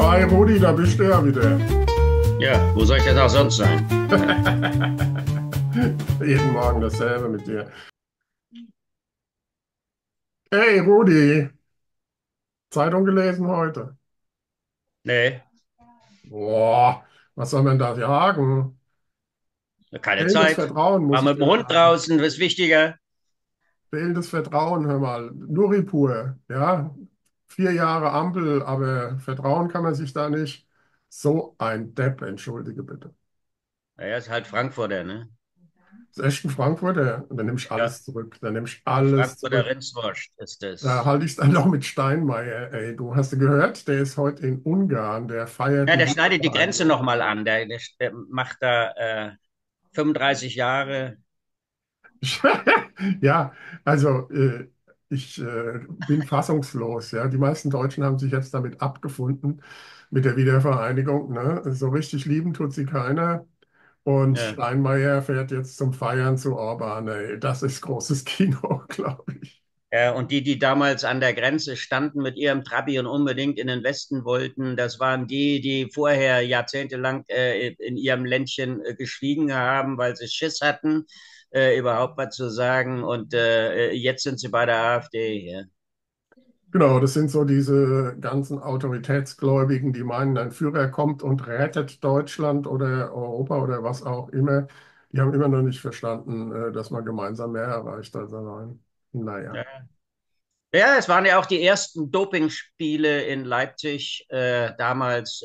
Hi Rudi, da bist du ja wieder. Ja, wo soll ich denn auch sonst sein? Jeden Morgen dasselbe mit dir. Hey Rudi, Zeitung gelesen heute. Nee, Boah, was soll man da sagen? keine Fehlendes Zeit. Vertrauen, muss War ich mit dem dir Hund sagen. draußen, was ist wichtiger? Fehlendes Vertrauen, hör mal. Nuripur, ja. 4 Jahre Ampel, aber Vertrauen kann man sich da nicht. So ein Depp, entschuldige bitte. Naja, ist halt Frankfurter, ne? Das ist echt ein Frankfurter. Und dann nimm ich Ja, alles zurück. Dann nimm ich die alles Frankfurter zurück. Rindswurst ist Da das. halte ich es dann noch mit Steinmeier. Ey, du hast du gehört, der ist heute in Ungarn, der feiert Ja, die der schneidet die Grenze Wiedervereinigung. nochmal an. Der macht da 35 Jahre. Ja, also ich bin fassungslos. Ja, die meisten Deutschen haben sich jetzt damit abgefunden mit der Wiedervereinigung. Ne? So richtig lieben tut sie keiner. Und Ja. Steinmeier fährt jetzt zum Feiern zu Orban. Ey, das ist großes Kino, glaube ich. Und die damals an der Grenze standen mit ihrem Trabi und unbedingt in den Westen wollten, das waren die vorher jahrzehntelang in ihrem Ländchen geschwiegen haben, weil sie Schiss hatten, überhaupt was zu sagen. Und jetzt sind sie bei der AfD. Ja. Genau, das sind so diese ganzen Autoritätsgläubigen, die meinen, ein Führer kommt und rettet Deutschland oder Europa oder was auch immer. Die haben immer noch nicht verstanden, dass man gemeinsam mehr erreicht. Also nein. Naja. Ja. Ja, es waren ja auch die ersten Dopingspiele in Leipzig, damals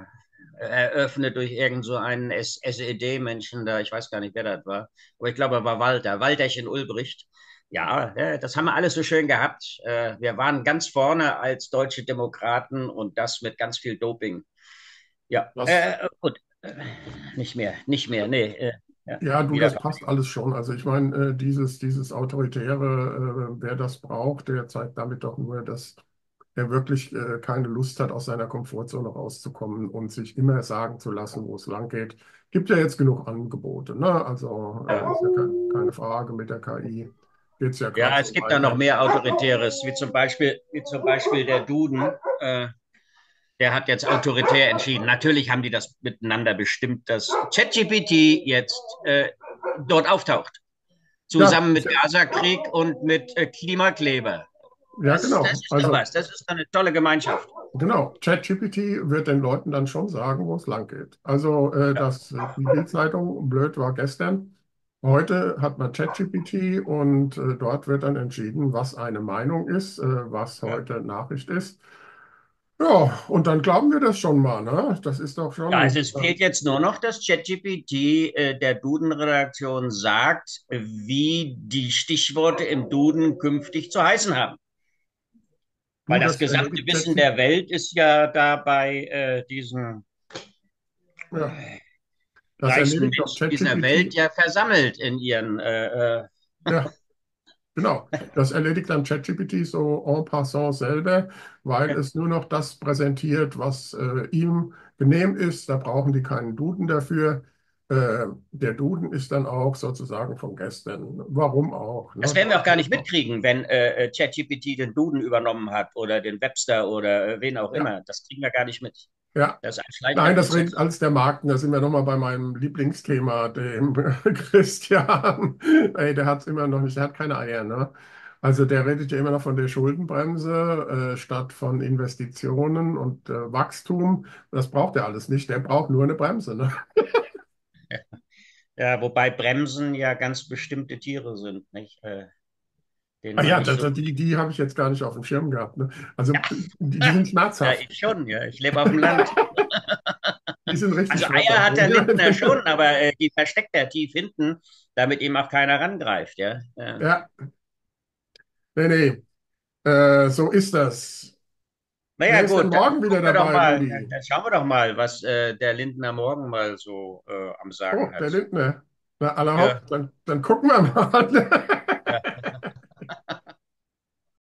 eröffnet durch irgend so einen SED-Menschen da. Ich weiß gar nicht, wer das war. Aber ich glaube, er war Walterchen Ulbricht. Ja, das haben wir alles so schön gehabt. Wir waren ganz vorne als deutsche Demokraten und das mit ganz viel Doping. Ja, Das, gut. Nicht mehr, nicht mehr. Nee, ja, ja, du, wieder. das passt alles schon. Also ich meine, dieses Autoritäre, wer das braucht, der zeigt damit doch nur, dass er wirklich keine Lust hat, aus seiner Komfortzone rauszukommen und sich immer sagen zu lassen, wo es lang geht. Gibt ja jetzt genug Angebote, ne? Also ist ja keine Frage mit der KI. Geht es ja gerade Ja, so es gibt da noch weiter. mehr Autoritäres, wie zum Beispiel der Duden. Äh, Der hat jetzt autoritär entschieden. Natürlich haben die das miteinander bestimmt, dass ChatGPT jetzt dort auftaucht. Ja, Zusammen mit Gaza-Krieg und mit Klimakleber. ja, Das genau. ist doch Also was. Das ist eine tolle Gemeinschaft. genau, ChatGPT wird den Leuten dann schon sagen, wo es lang geht. Also die Bild-Zeitung blöd war gestern. Heute hat man ChatGPT und dort wird dann entschieden, was eine Meinung ist, was Ja. heute Nachricht ist. Ja, und dann glauben wir das schon mal, ne? Das ist doch Ja, schon. also es fehlt jetzt nur noch, dass ChatGPT der Duden-Redaktion sagt, wie die Stichworte im Duden künftig zu heißen haben. Du, Weil das das gesamte erledigt Wissen ChatGPT. der Welt ist ja da bei diesen Ja, das reichsten erledigt doch Menschen dieser Welt ChatGPT. ja versammelt in ihren. Ja, genau. Das erledigt dann ChatGPT so en passant selber, weil es nur noch das präsentiert, was ihm genehm ist. Da brauchen die keinen Duden dafür. Der Duden ist dann auch sozusagen von gestern. Warum auch? Das Ne? werden wir auch gar nicht mitkriegen, wenn ChatGPT den Duden übernommen hat oder den Webster oder wen auch Ja, immer. Das kriegen wir gar nicht mit. ja. Das ist ein schleichender Nein, das regelt Prozess. alles der Markt. Und da sind wir nochmal bei meinem Lieblingsthema, dem Christian. Ey, der hat es immer noch nicht, der hat keine Eier, ne? Also der redet ja immer noch von der Schuldenbremse statt von Investitionen und Wachstum. Das braucht er alles nicht. Der braucht nur eine Bremse, ne? Ja, wobei Bremsen ja ganz bestimmte Tiere sind, nicht? Denen Ah man ja, nicht so. die habe ich jetzt gar nicht auf dem Schirm gehabt, ne? Also die sind Ja, schmerzhaft. ich schon, ja. Ich lebe auf dem Land. Die sind richtig Also Eier schmerzhaft. hat der Lindner schon, aber die versteckt er tief hinten, damit ihm auch keiner rangreift, ja. Ja. Ja, nee, nee. So ist das. Naja, Wer ist denn gut, dann morgen wieder gucken wir doch dabei, mal, Rudi? dann schauen wir doch mal, was der Lindner morgen mal so am Oh, Sagen der hat. Lindner. Na, allerhaupt, Ja, dann gucken wir mal.